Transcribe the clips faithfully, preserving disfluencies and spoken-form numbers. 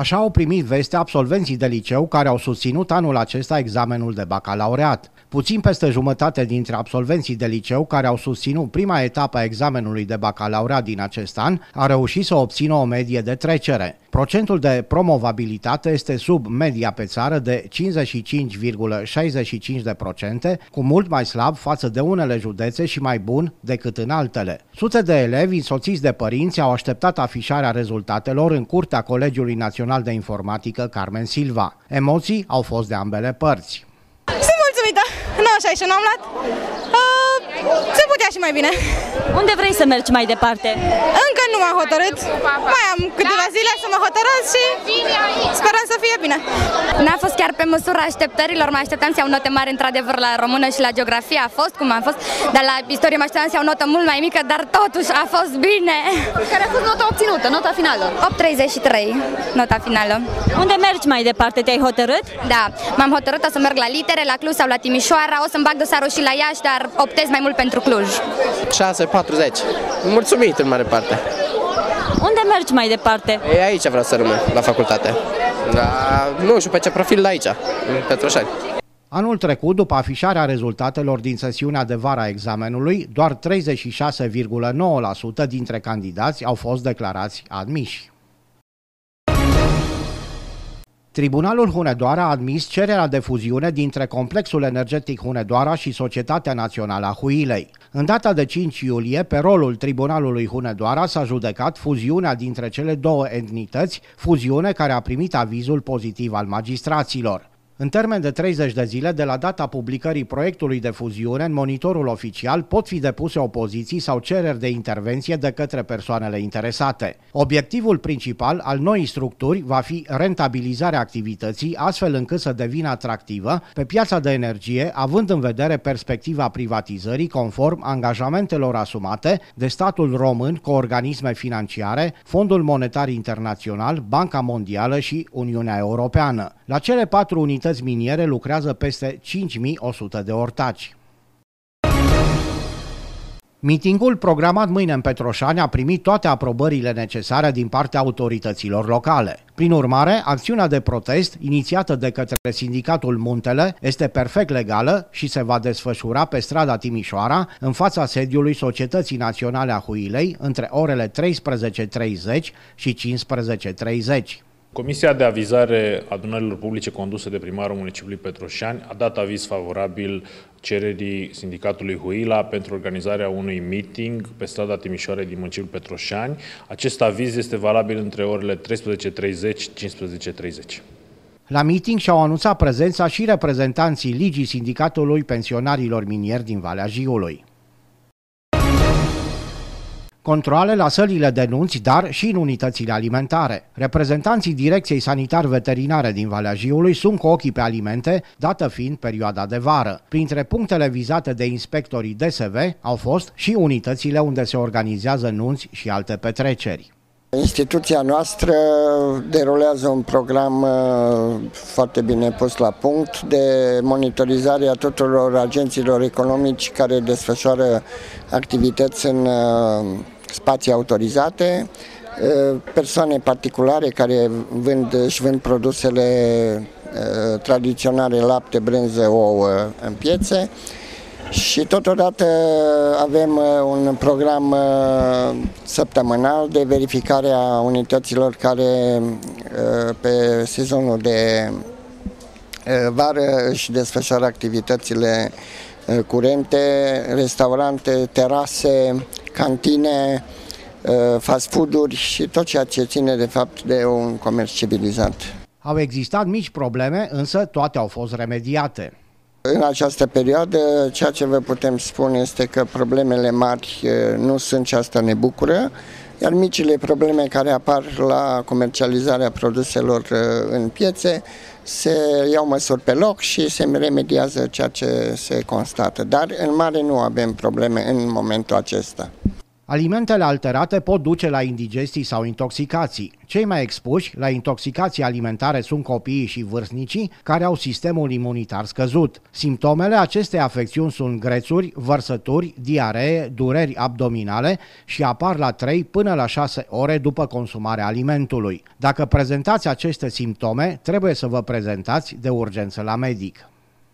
Așa au primit veste absolvenții de liceu care au susținut anul acesta examenul de bacalaureat. Puțin peste jumătate dintre absolvenții de liceu care au susținut prima etapă a examenului de bacalaureat din acest an a reușit să obțină o medie de trecere. Procentul de promovabilitate este sub media pe țară de cincizeci și cinci virgulă șaizeci și cinci la sută, cu mult mai slab față de unele județe și mai bun decât în altele. Sute de elevi însoțiți de părinți au așteptat afișarea rezultatelor în curtea Colegiului Național de Informatică Carmen Silva. Emoții au fost de ambele părți. Sunt mulțumită! nouăzeci și șase n-am luat. Uh, se putea și mai bine. Unde vrei să mergi mai departe? Încă nu m-am hotărât. Mai am câteva zile să mă hotărăsc și sperăm să fie bine. N-a fost chiar pe măsura așteptărilor. Mă așteptam să iau note mari într-adevăr la română și la geografie. A fost cum a fost, dar la istorie mă așteptam să iau notă mult mai mică, dar totuși a fost bine. Care a fost nota obținută, nota finală? opt virgulă treizeci și trei, nota finală. Unde mergi mai departe? Te-ai hotărât? Da, m-am hotărât să merg la litere, la Cluj sau la Timișoara. O să-mi bag dosarul și la Iași, dar optez mai mult pentru Cluj. șase patruzeci. Mulțumit în mare parte. Unde mergi mai departe? E aici vreau să rămân, la facultate. La, nu știu pe ce profil la aici, în Petroșani. Anul trecut, după afișarea rezultatelor din sesiunea de vară a examenului, doar treizeci și șase virgulă nouă la sută dintre candidați au fost declarați admiși. Tribunalul Hunedoara a admis cererea de fuziune dintre Complexul Energetic Hunedoara și Societatea Națională a Huilei. În data de cinci iulie, pe rolul Tribunalului Hunedoara s-a judecat fuziunea dintre cele două entități, fuziune care a primit avizul pozitiv al magistraților. În termen de treizeci de zile de la data publicării proiectului de fuziune în monitorul oficial pot fi depuse opoziții sau cereri de intervenție de către persoanele interesate. Obiectivul principal al noii structuri va fi rentabilizarea activității astfel încât să devină atractivă pe piața de energie, având în vedere perspectiva privatizării conform angajamentelor asumate de statul român cu organisme financiare, Fondul Monetar Internațional, Banca Mondială și Uniunea Europeană. La cele patru unități miniere lucrează peste cinci mii o sută de ortaci. Mitingul programat mâine în Petroșani a primit toate aprobările necesare din partea autorităților locale. Prin urmare, acțiunea de protest, inițiată de către sindicatul Muntele, este perfect legală și se va desfășura pe strada Timișoara, în fața sediului Societății Naționale a Huilei, între orele treisprezece treizeci și cincisprezece treizeci. Comisia de avizare a adunărilor publice condusă de primarul municipiului Petroșani a dat aviz favorabil cererii sindicatului Huila pentru organizarea unui meeting pe strada Timișoarei din municipiul Petroșani. Acest aviz este valabil între orele treisprezece treizeci și cincisprezece treizeci. La meeting și-au anunțat prezența și reprezentanții Ligii Sindicatului Pensionarilor Minieri din Valea Jiului. Controale la sălile de nunți, dar și în unitățile alimentare. Reprezentanții Direcției Sanitar-Veterinare din Valea Jiului sunt cu ochii pe alimente, dată fiind perioada de vară. Printre punctele vizate de inspectorii D S V au fost și unitățile unde se organizează nunți și alte petreceri. Instituția noastră derulează un program foarte bine pus la punct de monitorizare a tuturor agenților economici care desfășoară activități în spații autorizate, persoane particulare care vând, își vând produsele tradiționale, lapte, brânză, ouă în piețe. Și totodată avem un program săptămânal de verificare a unităților care pe sezonul de vară își desfășoară activitățile curente, restaurante, terase, cantine, fast food-uri și tot ceea ce ține de fapt de un comerț civilizat. Au existat mici probleme, însă toate au fost remediate. În această perioadă, ceea ce vă putem spune este că problemele mari nu sunt și asta ne bucură, iar micile probleme care apar la comercializarea produselor în piețe se iau măsuri pe loc și se remediază ceea ce se constată. Dar în mare nu avem probleme în momentul acesta. Alimentele alterate pot duce la indigestii sau intoxicații. Cei mai expuși la intoxicații alimentare sunt copiii și vârstnicii care au sistemul imunitar scăzut. Simptomele acestei afecțiuni sunt grețuri, vărsături, diaree, dureri abdominale și apar la trei până la șase ore după consumarea alimentului. Dacă prezentați aceste simptome, trebuie să vă prezentați de urgență la medic.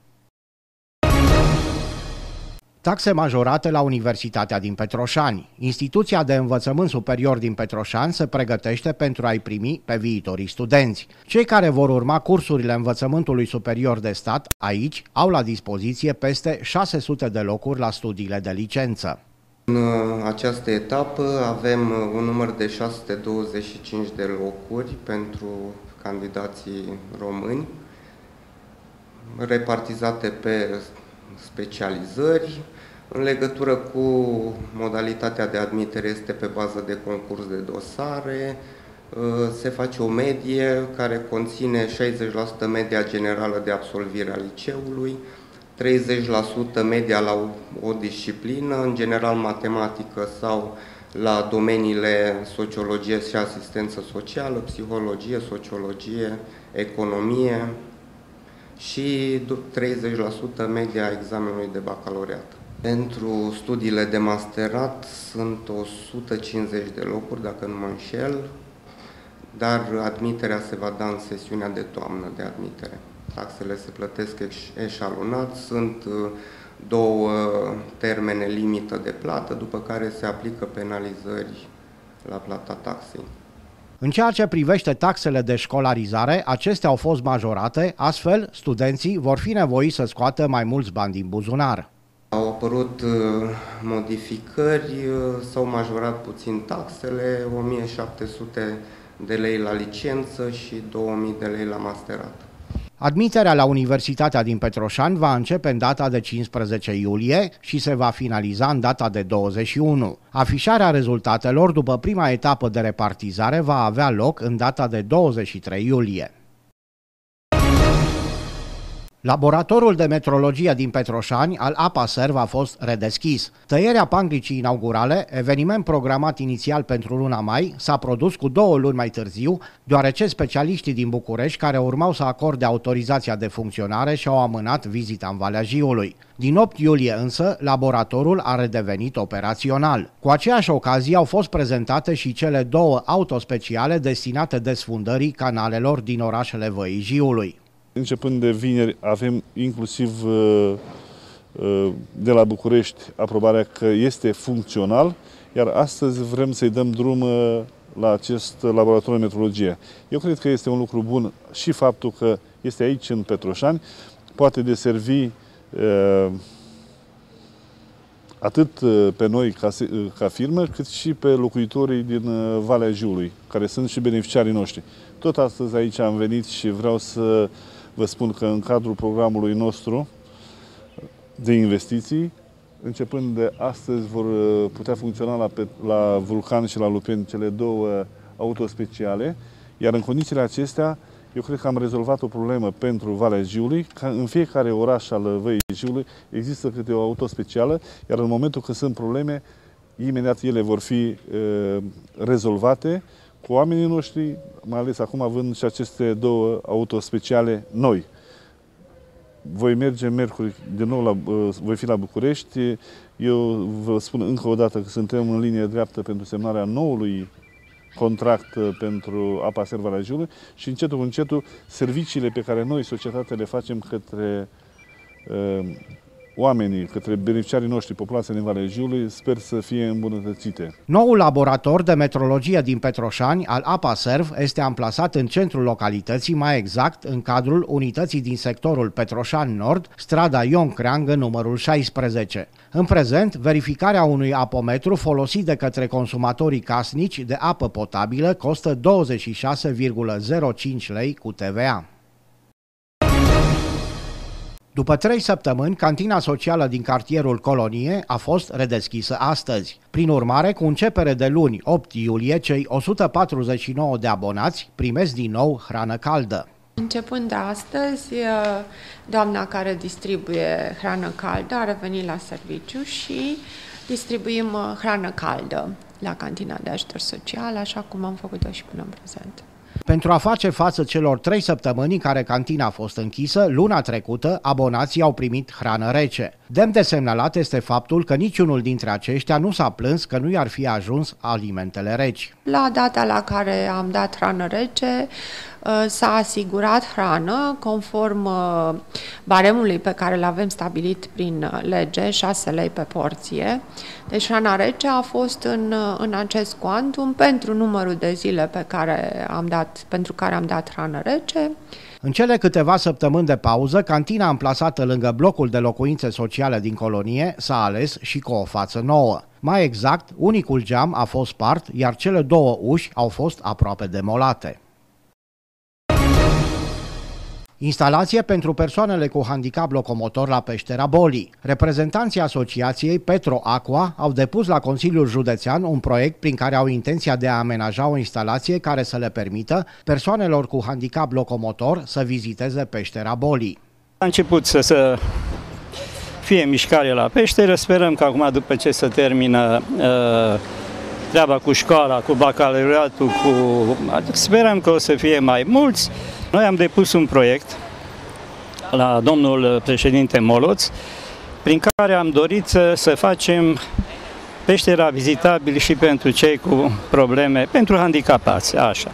Taxe majorate la Universitatea din Petroșani. Instituția de învățământ superior din Petroșani se pregătește pentru a-i primi pe viitorii studenți. Cei care vor urma cursurile învățământului superior de stat aici au la dispoziție peste șase sute de locuri la studiile de licență. În această etapă avem un număr de șase sute douăzeci și cinci de locuri pentru candidații români, repartizate pe specializări. În legătură cu modalitatea de admitere este pe bază de concurs de dosare, se face o medie care conține șaizeci la sută media generală de absolvire a liceului, treizeci la sută media la o disciplină, în general matematică sau la domeniile sociologie și asistență socială, psihologie, sociologie, economie, și treizeci la sută media examenului de bacalaureat. Pentru studiile de masterat sunt o sută cincizeci de locuri, dacă nu mă înșel, dar admiterea se va da în sesiunea de toamnă de admitere. Taxele se plătesc eșalonat, sunt două termene limită de plată, după care se aplică penalizări la plata taxei. În ceea ce privește taxele de școlarizare, acestea au fost majorate, astfel studenții vor fi nevoiți să scoată mai mulți bani din buzunar. Au apărut modificări, s-au majorat puțin taxele, o mie șapte sute de lei la licență și două mii de lei la masterat. Admiterea la Universitatea din Petroșani va începe în data de cincisprezece iulie și se va finaliza în data de douăzeci și unu. Afișarea rezultatelor după prima etapă de repartizare va avea loc în data de douăzeci și trei iulie. Laboratorul de metrologie din Petroșani al APASERV a fost redeschis. Tăierea panglicii inaugurale, eveniment programat inițial pentru luna mai, s-a produs cu două luni mai târziu, deoarece specialiștii din București care urmau să acorde autorizația de funcționare și-au amânat vizita în Valea Jiului. Din opt iulie însă, laboratorul a redevenit operațional. Cu aceeași ocazie au fost prezentate și cele două autospeciale destinate desfundării canalelor din orașele Văii Jiului. Începând de vineri avem inclusiv de la București aprobarea că este funcțional, iar astăzi vrem să-i dăm drum la acest laborator de metrologie. Eu cred că este un lucru bun și faptul că este aici în Petroșani, poate deservi atât pe noi ca, ca firmă, cât și pe locuitorii din Valea Jiului, care sunt și beneficiarii noștri. Tot astăzi aici am venit și vreau să vă spun că în cadrul programului nostru de investiții, începând de astăzi, vor putea funcționa la, la Vulcan și la Lupeni cele două autospeciale, iar în condițiile acestea, eu cred că am rezolvat o problemă pentru Valea Jiului, că în fiecare oraș al Văii Jiului există câte o autospecială, iar în momentul când sunt probleme, imediat ele vor fi e, rezolvate cu oamenii noștri, mai ales acum având și aceste două autospeciale noi. Voi merge miercuri din nou, la, voi fi la București. Eu vă spun încă o dată că suntem în linie dreaptă pentru semnarea noului contract pentru APASERV Valea Jiului și încetul cu încetul serviciile pe care noi, societatea, le facem către uh, oamenii, către beneficiarii noștri, populația din Valea Jiului, sper să fie îmbunătățite. Noul laborator de metrologie din Petroșani al APASERV este amplasat în centrul localității, mai exact în cadrul unității din sectorul Petroșani Nord, strada Ion Creangă, numărul șaisprezece. În prezent, verificarea unui apometru folosit de către consumatorii casnici de apă potabilă costă douăzeci și șase virgulă zero cinci lei cu T V A. După trei săptămâni, cantina socială din cartierul Colonie a fost redeschisă astăzi. Prin urmare, cu începere de luni, opt iulie, cei o sută patruzeci și nouă de abonați primesc din nou hrană caldă. Începând de astăzi, doamna care distribuie hrană caldă a revenit la serviciu și distribuim hrană caldă la cantina de ajutor social, așa cum am făcut-o și până în prezent. Pentru a face față celor trei săptămâni în care cantina a fost închisă, luna trecută, abonații au primit hrană rece. Demn de semnalat este faptul că niciunul dintre aceștia nu s-a plâns că nu i-ar fi ajuns alimentele reci. La data la care am dat hrană rece, s-a asigurat hrană conform baremului pe care l-avem stabilit prin lege, șase lei pe porție. Deci hrana rece a fost în, în acest cuantum pentru numărul de zile pe care am dat, pentru care am dat hrană rece. În cele câteva săptămâni de pauză, cantina amplasată lângă blocul de locuințe sociale din colonie s-a ales și cu o față nouă. Mai exact, unicul geam a fost spart, iar cele două uși au fost aproape demolate. Instalație pentru persoanele cu handicap locomotor la Peștera Bolii. Reprezentanții asociației Petro Aqua au depus la Consiliul Județean un proiect prin care au intenția de a amenaja o instalație care să le permită persoanelor cu handicap locomotor să viziteze Peștera Bolii. A început să, să fie mișcare la peșteră, sperăm că acum, după ce se termină uh, treaba cu școala, cu bacalaureatul, cu... sperăm că o să fie mai mulți. Noi am depus un proiect la domnul președinte Moloț, prin care am dorit să, să facem peștera vizitabil și pentru cei cu probleme, pentru handicapați, așa.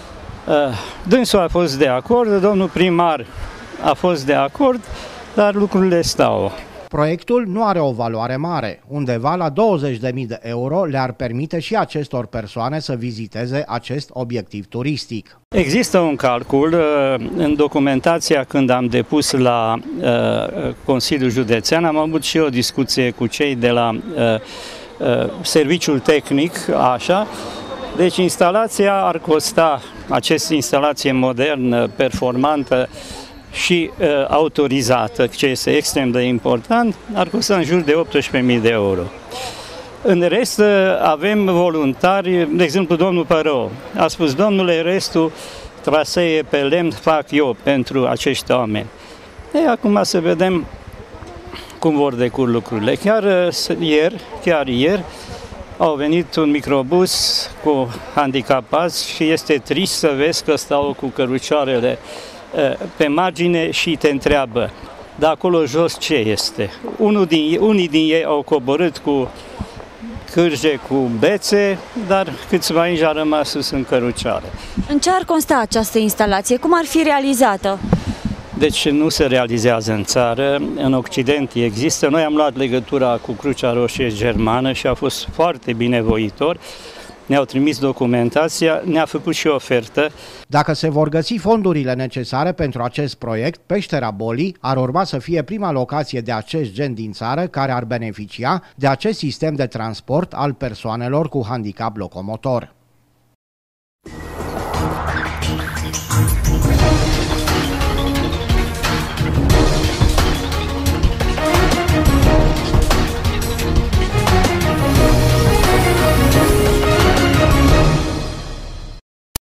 Dânsul a fost de acord, domnul primar a fost de acord, dar lucrurile stau. Proiectul nu are o valoare mare, undeva la douăzeci de mii de euro le-ar permite și acestor persoane să viziteze acest obiectiv turistic. Există un calcul în documentația când am depus la uh, Consiliul Județean, am avut și o discuție cu cei de la uh, uh, serviciul tehnic, așa. Deci instalația ar costa, această instalație modernă, performantă, și uh, autorizată, ce este extrem de important, ar costa în jur de optsprezece mii de euro. În rest, uh, avem voluntari, de exemplu, domnul Părău a spus, domnule, restul trasee pe lemn fac eu pentru acești oameni. Ei, acum să vedem cum vor decur lucrurile. Chiar uh, ieri, chiar ieri, au venit un microbus cu handicapați și este trist să vezi că stau cu cărucioarele pe margine și te întreabă, de acolo jos ce este? Unul din, unii din ei au coborât cu cârje, cu bețe, dar câțiva aici a rămas sus în cărucioare. În ce ar consta această instalație? Cum ar fi realizată? Deci nu se realizează în țară, în Occident există. Noi am luat legătura cu Crucea Roșie Germană și a fost foarte binevoitor. Ne-au trimis documentația, ne-a făcut și ofertă. Dacă se vor găsi fondurile necesare pentru acest proiect, Peștera Bolii ar urma să fie prima locație de acest gen din țară care ar beneficia de acest sistem de transport al persoanelor cu handicap locomotor.